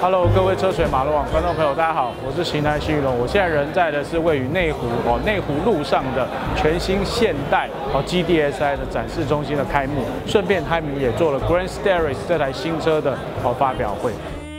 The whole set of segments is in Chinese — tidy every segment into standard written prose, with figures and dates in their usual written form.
Hello， 各位车水马龙网观众朋友，大家好，我是型男徐宇龙。我现在人在的是位于内湖内湖路上的全新现代GDSI 的展示中心的开幕，顺便他们也做了 Grand Stairways 这台新车的发表会。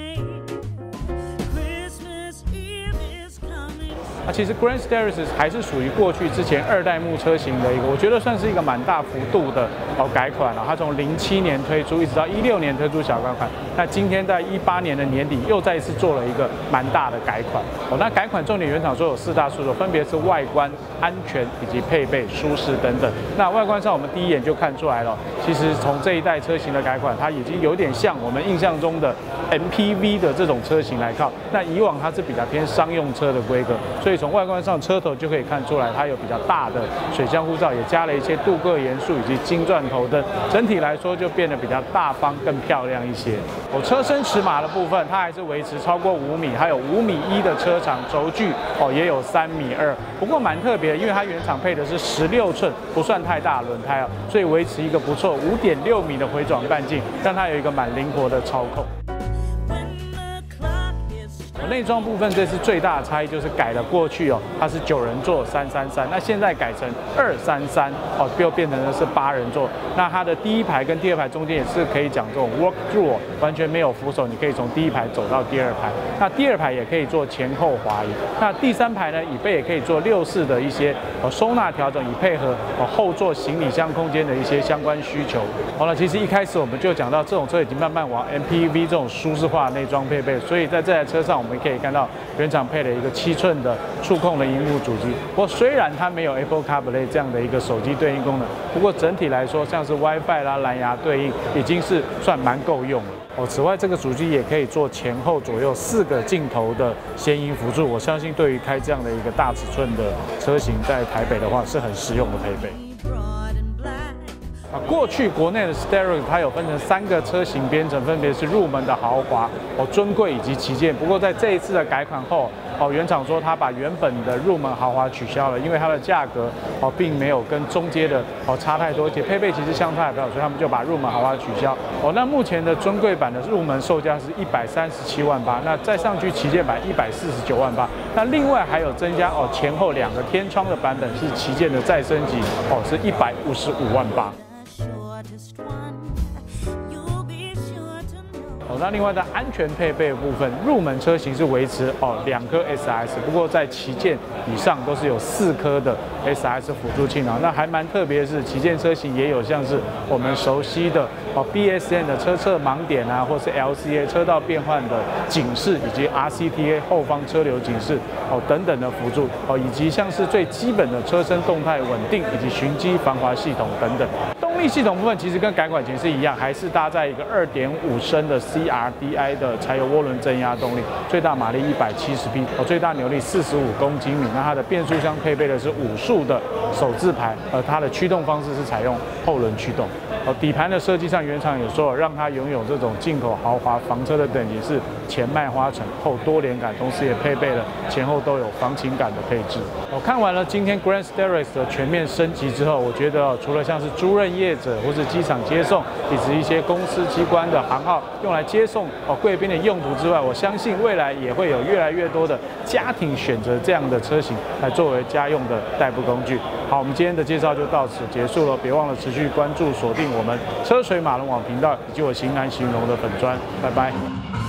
其实 Grand Stairways 还是属于过去之前2代目车型的一个，我觉得算是一个蛮大幅度的改款了。它从07年推出，一直到16年推出小改款。那今天在18年的年底又再一次做了一个蛮大的改款。那改款重点原厂说有4大诉求，分别是外观、安全以及配备、舒适等等。那外观上我们第一眼就看出来了，其实从这一代车型的改款，它已经有点像我们印象中的 MPV 的这种车型来靠。那以往它是比较偏商用车的规格，所以从外观上，车头就可以看出来，它有比较大的水箱护罩，也加了一些镀铬元素以及金钻头灯，整体来说就变得比较大方、更漂亮一些。车身尺码的部分，它还是维持超过5米，还有5.1米的车长，轴距也有3.2米。不过蛮特别的，因为它原厂配的是16寸，不算太大的轮胎所以维持一个不错5.6米的回转半径，让它有一个蛮灵活的操控。 内装部分这次最大的差异就是改了过去它是9人座333，那现在改成233又变成的是8人座。那它的第一排跟第二排中间也是可以讲这种 walk through， 完全没有扶手，你可以从第一排走到第二排。那第二排也可以做前后滑移。那第三排呢，椅背也可以做6式的一些收纳调整，以配合后座行李箱空间的一些相关需求。好了，其实一开始我们就讲到，这种车已经慢慢往 MPV 这种舒适化内装配备，所以在这台车上我们可以看到原厂配了一个7寸的触控的萤幕主机。不过虽然它没有 Apple CarPlay 这样的一个手机对应功能，不过整体来说，像是 WiFi 啦、蓝牙对应，已经是算蛮够用了。此外，这个主机也可以做前后左右4个镜头的显影辅助，我相信对于开这样的一个大尺寸的车型，在台北的话是很实用的配备。 过去国内的 Stairways 它有分成3个车型编程，分别是入门的豪华、尊贵以及旗舰。不过在这一次的改款后，原厂说它把原本的入门豪华取消了，因为它的价格并没有跟中阶的差太多，而且配备其实相差也不少，所以他们就把入门豪华取消。那目前的尊贵版的入门售价是137.8万，那再上去旗舰版149.8万。那另外还有增加前后2个天窗的版本是旗舰的再升级是155.8万。 那另外在安全配备的部分，入门车型是维持2颗 SRS， 不过在旗舰以上都是有4颗的 SRS 辅助气囊。那还蛮特别的是，旗舰车型也有像是我们熟悉的BSN 的车侧盲点啊，或是 LCA 车道变换的警示，以及 RCTA 后方车流警示等等的辅助以及像是最基本的车身动态稳定以及循迹防滑系统等等。动力系统部分其实跟改款前是一样，还是搭载一个2.5升的 CRDI 的柴油涡轮增压动力，最大马力170匹，最大扭力45公斤米。那它的变速箱配备的是5速的手自排，它的驱动方式是采用后轮驱动。底盘的设计上，原厂有说让它拥有这种进口豪华房车的等级是前麦花臣，后多连杆，同时也配备了前后都有防倾杆的配置。看完了今天 Grand Stairways 的全面升级之后，我觉得除了像是租赁业者或是机场接送，以及一些公司机关的行号用来接送贵宾的用途之外，我相信未来也会有越来越多的家庭选择这样的车型来作为家用的代步工具。好，我们今天的介绍就到此结束了，别忘了持续关注锁定我们车水马龙网频道以及我型男徐荣的粉专，拜拜。